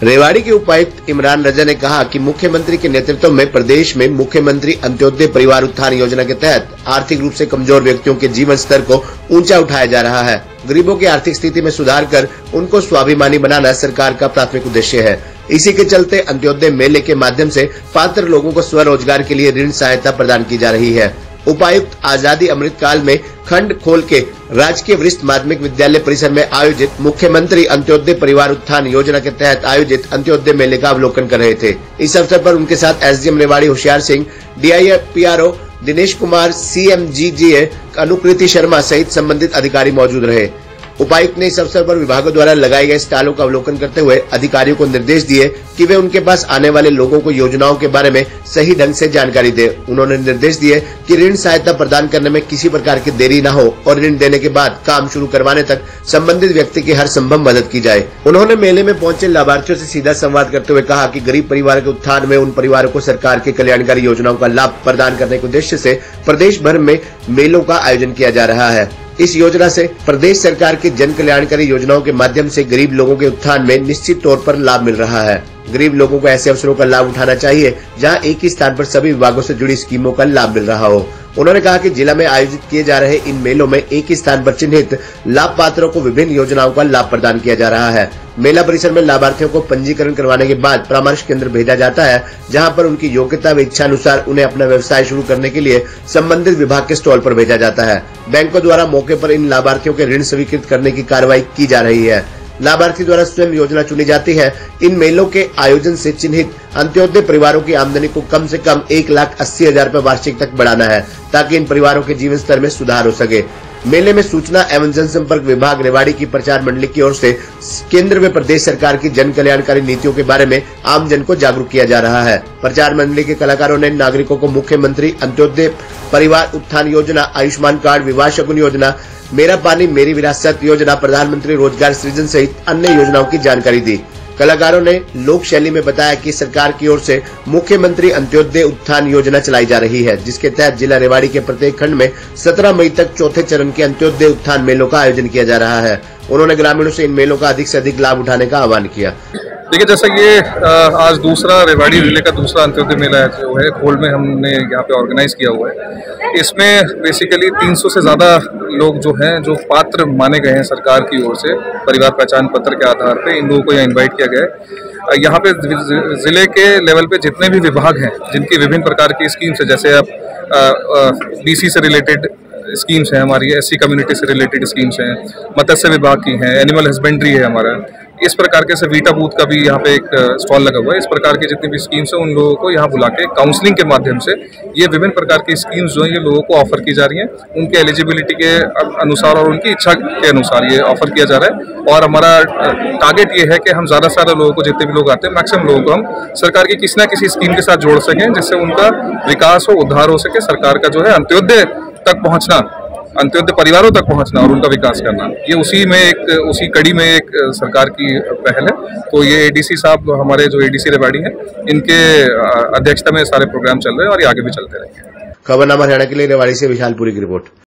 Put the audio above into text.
रेवाड़ी के उपायुक्त इमरान रजा ने कहा कि मुख्यमंत्री के नेतृत्व में प्रदेश में मुख्यमंत्री अंत्योदय परिवार उत्थान योजना के तहत आर्थिक रूप से कमजोर व्यक्तियों के जीवन स्तर को ऊंचा उठाया जा रहा है। गरीबों की आर्थिक स्थिति में सुधार कर उनको स्वाभिमानी बनाना सरकार का प्राथमिक उद्देश्य है। इसी के चलते अंत्योदय मेले के माध्यम से पात्र लोगों को स्वरोजगार के लिए ऋण सहायता प्रदान की जा रही है। उपायुक्त आजादी अमृत काल में खंड खोल के राजकीय वरिष्ठ माध्यमिक विद्यालय परिसर में आयोजित मुख्यमंत्री अंत्योदय परिवार उत्थान योजना के तहत आयोजित अंत्योदय मेले का अवलोकन कर रहे थे। इस अवसर पर उनके साथ SDM Rewari Hoshiyar Singh, DIPRO Dinesh Kumar, CMGGA Anukriti Sharma सहित संबंधित अधिकारी मौजूद रहे। उपायुक्त ने इस अवसर पर विभागों द्वारा लगाए गए स्टॉलों का अवलोकन करते हुए अधिकारियों को निर्देश दिए कि वे उनके पास आने वाले लोगों को योजनाओं के बारे में सही ढंग से जानकारी दें। उन्होंने निर्देश दिए कि ऋण सहायता प्रदान करने में किसी प्रकार की देरी न हो और ऋण देने के बाद काम शुरू करवाने तक संबंधित व्यक्ति की हर संभव मदद की जाए। उन्होंने मेले में पहुंचे लाभार्थियों से सीधा संवाद करते हुए कहा कि गरीब परिवार के उत्थान में उन परिवारों को सरकार की कल्याणकारी योजनाओं का लाभ प्रदान करने के उद्देश्य से प्रदेश भर में मेलों का आयोजन किया जा रहा है। इस योजना से प्रदेश सरकार की जन कल्याणकारी योजनाओं के माध्यम से गरीब लोगों के उत्थान में निश्चित तौर पर लाभ मिल रहा है। गरीब लोगों को ऐसे अवसरों का लाभ उठाना चाहिए जहां एक ही स्थान पर सभी विभागों से जुड़ी स्कीमों का लाभ मिल रहा हो। उन्होंने कहा कि जिला में आयोजित किए जा रहे इन मेलों में एक ही स्थान पर चिन्हित लाभ पात्रों को विभिन्न योजनाओं का लाभ प्रदान किया जा रहा है। मेला परिसर में लाभार्थियों को पंजीकरण करवाने के बाद परामर्श केंद्र भेजा जाता है, जहां पर उनकी योग्यता व इच्छा अनुसार उन्हें अपना व्यवसाय शुरू करने के लिए संबंधित विभाग के स्टॉल पर भेजा जाता है। बैंकों द्वारा मौके पर इन लाभार्थियों के ऋण स्वीकृत करने की कार्रवाई की जा रही है। लाभार्थी द्वारा स्वयं योजना चुनी जाती है। इन मेलों के आयोजन से चिन्हित अंत्योदय परिवारों की आमदनी को कम से कम 1,80,000 रुपए वार्षिक तक बढ़ाना है, ताकि इन परिवारों के जीवन स्तर में सुधार हो सके। मेले में सूचना एवं जनसंपर्क विभाग रेवाड़ी की प्रचार मंडली की ओर से केंद्र व प्रदेश सरकार की जन कल्याणकारी नीतियों के बारे में आम जन को जागरूक किया जा रहा है। प्रचार मंडली के कलाकारों ने नागरिकों को मुख्यमंत्री अंत्योदय परिवार उत्थान योजना, आयुष्मान कार्ड, विवाह शगुन योजना, मेरा पानी मेरी विरासत योजना, प्रधानमंत्री रोजगार सृजन सहित अन्य योजनाओं की जानकारी दी। कलाकारों ने लोक शैली में बताया कि सरकार की ओर से मुख्यमंत्री अंत्योदय उत्थान योजना चलाई जा रही है, जिसके तहत जिला रेवाड़ी के प्रत्येक खंड में 17 मई तक चौथे चरण के अंत्योदय उत्थान मेलों का आयोजन किया जा रहा है। उन्होंने ग्रामीणों से इन मेलों का अधिक से अधिक लाभ उठाने का आह्वान किया। देखिए, जैसा ये आज दूसरा रेवाड़ी जिले का दूसरा अंत्योदय मेला जो है खोल में हमने यहाँ पे ऑर्गेनाइज किया हुआ है। इसमें बेसिकली 300 से ज़्यादा लोग जो हैं, जो पात्र माने गए हैं सरकार की ओर से परिवार पहचान पत्र के आधार पे, इन लोगों को यहाँ इनवाइट किया गया है। यहाँ पे जिले के लेवल पे जितने भी विभाग हैं जिनकी विभिन्न प्रकार की स्कीम्स है, जैसे अब बीसी से रिलेटेड स्कीम्स हैं हमारी, एससी कम्युनिटी से रिलेटेड स्कीम्स हैं, मत्स्य विभाग की हैं, एनिमल हस्बेंड्री है हमारा, इस प्रकार के से वीटा बूथ का भी यहाँ पे एक स्टॉल लगा हुआ है। इस प्रकार की जितनी भी स्कीम्स हैं उन लोगों को यहाँ बुला के काउंसलिंग के माध्यम से ये विभिन्न प्रकार की स्कीम्स जो है ये लोगों को ऑफर की जा रही हैं। उनके एलिजिबिलिटी के अनुसार और उनकी इच्छा के अनुसार ये ऑफर किया जा रहा है। और हमारा टारगेट ये है कि हम ज़्यादा से ज़्यादा लोगों को, जितने भी लोग आते हैं मैक्सिमम लोगों को हम सरकार की किसी न किसी स्कीम के साथ जोड़ सकें, जिससे उनका विकास हो, उद्धार हो सके। सरकार का जो है अंत्योदय तक पहुँचना, अंत्योदय परिवारों तक पहुंचना और उनका विकास करना, ये उसी कड़ी में एक सरकार की पहल है। तो ये एडीसी साहब, हमारे जो एडीसी रेवाड़ी हैं, इनके अध्यक्षता में सारे प्रोग्राम चल रहे हैं और ये आगे भी चलते रहेंगे। खबरनामा हरियाणा के लिए रेवाड़ी से विशालपुरी की रिपोर्ट।